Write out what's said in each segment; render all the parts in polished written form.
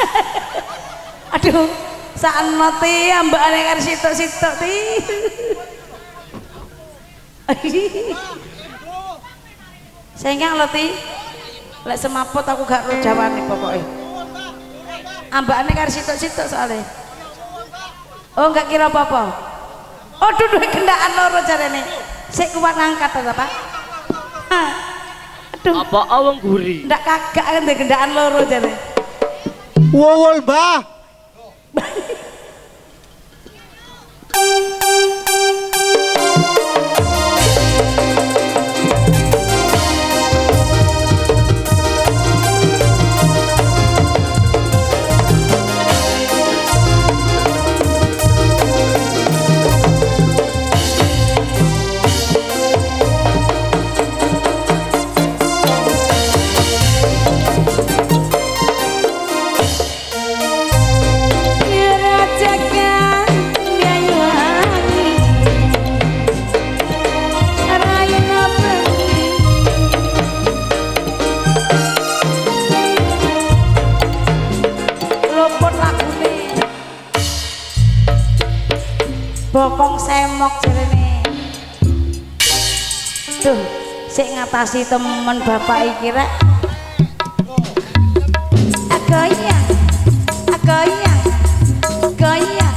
Aduh, sakno ti ambakane karo sitok-sitok ti. Sayang lho ti. Lek semaput aku gak ro jawane pokoke. Ambakane karo sitok-sitok soalnya. Oh, enggak kira apa-apa. Oh, duduhe gendaan loro jarene. Sik kuat ngangkat ta, Pak? Aduh. Apa awang guri? Ndak kagak kan ndek gendaan loro jare. Wowol, Mbah. Bokong semok jarene. Duh, sik ngatasi temen bapak iki rek. Goyang. Goyang. Goyang.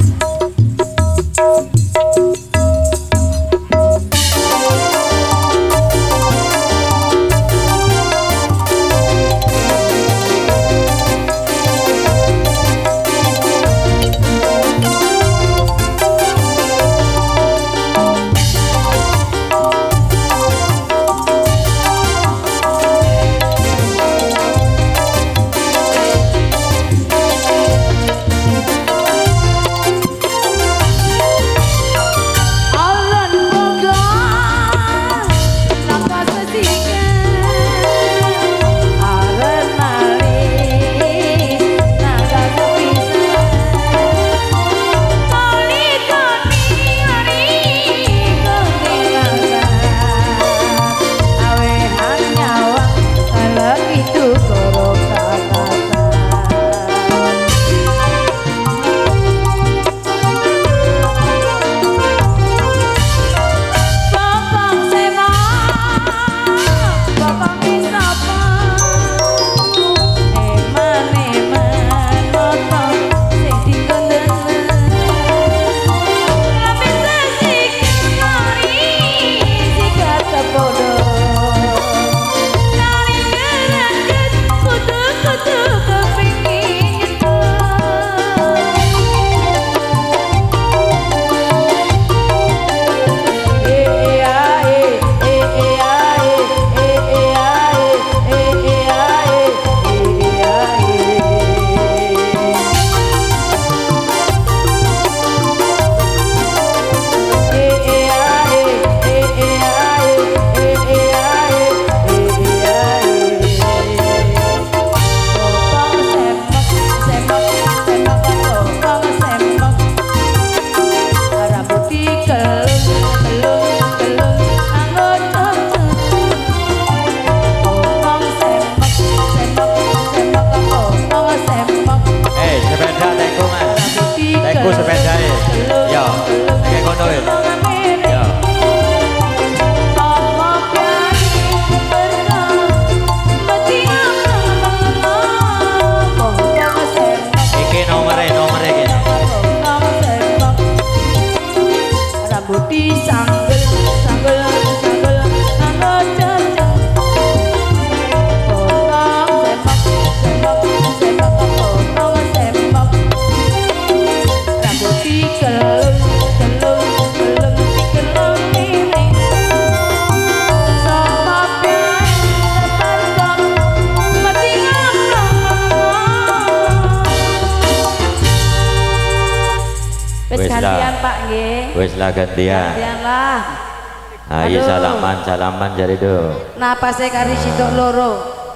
Wes lah gantian. Gantian lah. Ayo salaman jari do. Napase kari sitok loro.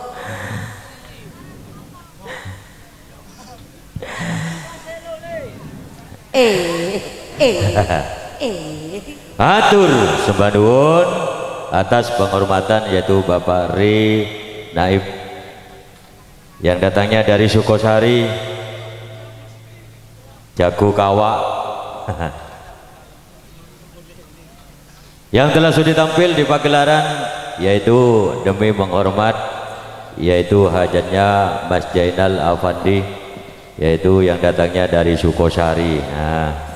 Atur sembah nuwun atas penghormatan yaitu Bapak Ri Naib yang datangnya dari Sukosari, Jago Kawak. Yang telah sudi tampil di pagelaran yaitu demi menghormat yaitu hajatnya Mas Jainal Afandi, yaitu yang datangnya dari Sukosari. Nah,